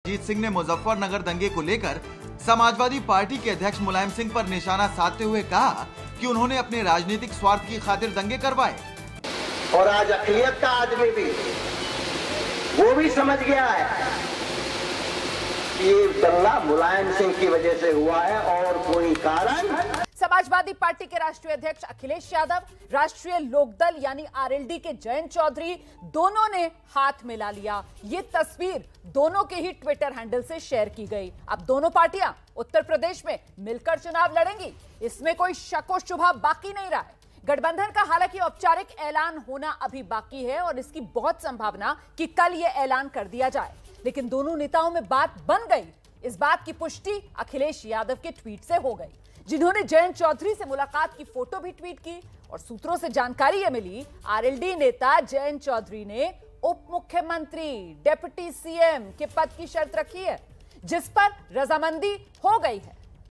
जीत सिंह ने मुजफ्फरनगर दंगे को लेकर समाजवादी पार्टी के अध्यक्ष मुलायम सिंह पर निशाना साधते हुए कहा कि उन्होंने अपने राजनीतिक स्वार्थ की खातिर दंगे करवाए। और आज अखिलियत का आदमी भी वो भी समझ गया है कि ये दंगा मुलायम सिंह की वजह से हुआ है और कोई कारण। समाजवादी पार्टी के राष्ट्रीय अध्यक्ष अखिलेश यादव, राष्ट्रीय लोकदल यानी आरएलडी के जयंत चौधरी, दोनों ने हाथ मिला लिया। ये तस्वीर दोनों के ही ट्विटर हैंडल से शेयर की गई। अब दोनों पार्टियां उत्तर प्रदेश में मिलकर चुनाव लड़ेंगी, इसमें कोई शक व शुबा बाकी नहीं रहा है। गठबंधन का हालांकि औपचारिक ऐलान होना अभी बाकी है और इसकी बहुत संभावना कि कल यह ऐलान कर दिया जाए, लेकिन दोनों नेताओं में बात बन गई, इस बात की पुष्टि अखिलेश यादव के ट्वीट से हो गई, जिन्होंने जयंत चौधरी से मुलाकात की फोटो भी ट्वीट की। और सूत्रों से जानकारी यह मिली, आरएलडी नेता जयंत चौधरी ने उप मुख्यमंत्री, डिप्टी सीएम के पद की शर्त रखी है, जिस पर रजामंदी हो गई है।